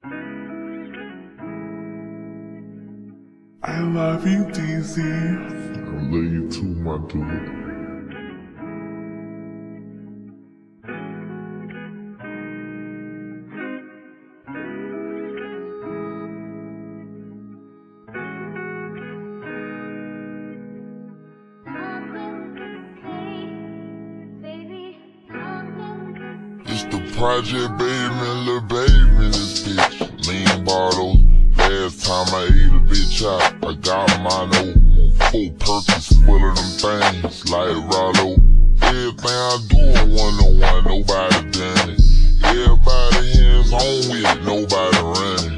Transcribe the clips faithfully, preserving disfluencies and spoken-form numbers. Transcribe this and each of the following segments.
I love you, D Z. I love you too, my dude. It's the project, baby, man, little baby in this bitch. Lean bottles, last time I ate a bitch out, I got mine old. Four purpose full of them things, like Rollo. Everything I do on one-on-one, nobody done it. Everybody hands on with it, nobody running.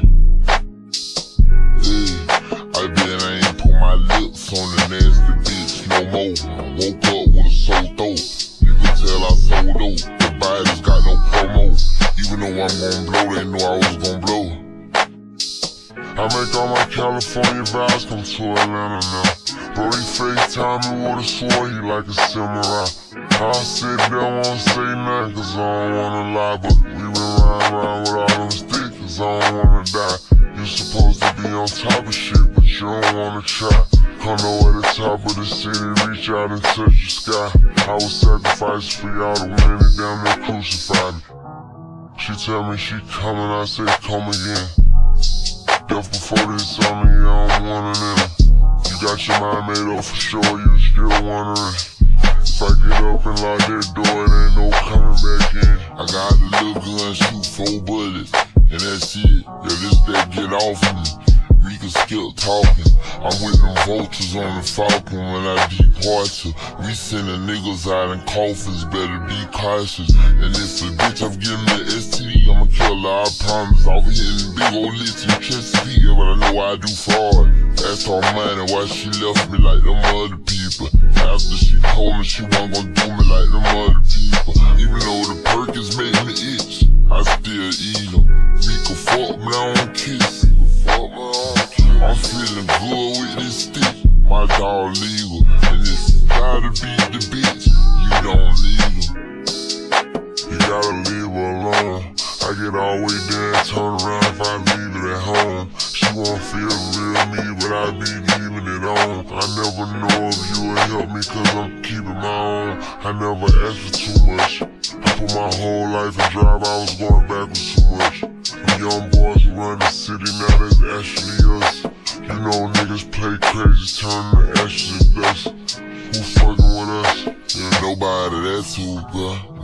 Yeah, I bet I ain't put my lips on the nasty bitch no more. Woke up with a sore throat, you can tell I sold dope. Everybody's got no promo, even though I'm gon' blow, they knew I was gon' blow. I make all my California vibes come to Atlanta now. Brody FaceTime me with a sword, he like a samurai. I sit there, won't say nothing, cause I don't wanna lie. But we been riding around with all them sticks, cause I don't wanna die. You supposed to be on top of shit, but you don't wanna try. Come over the top of the city, reach out and touch the sky. I was sacrificed for y'all to win it, damn near crucified me. She tell me she coming, I say come again. Death before this on me, yeah, I'm one of them. You got your mind made up for sure, you still wondering. If I get up and lock that door, it ain't no coming back in. I got the little gun, shoot four bullets, and that's it. Yeah, this that get off me. We can skip talking. I'm with them vultures on the Falcon when I depart to. We sending niggas out in coffins, better be cautious. And if a bitch I'm giving me an S T D, I'ma kill her, I promise. I'll be hitting big old licks and Chesapeake, but I know I do fraud. Asked her money why she left me like them other people. After she told me she wasn't gonna do me like them other people. Even though the Perkins make me itch, I still eat them. We can fuck, but I don't kiss. Fuck, but I don't. I'm feeling good with this stick, my dog legal. And it's gotta beat the bitch, you don't leave him. You gotta leave her alone. I get all the way there and turn around if I leave it at home. She won't feel real me, but I be leaving it on. I never know if you will help me cause I'm keeping my own. I never asked for too much. I put my whole life in drive, I was going backwards too much. Them young boys who run the city, now that's actually us. You know niggas play crazy, turn to ashes and dust. Who fucking with us? Yeah, nobody, that's who, bruh.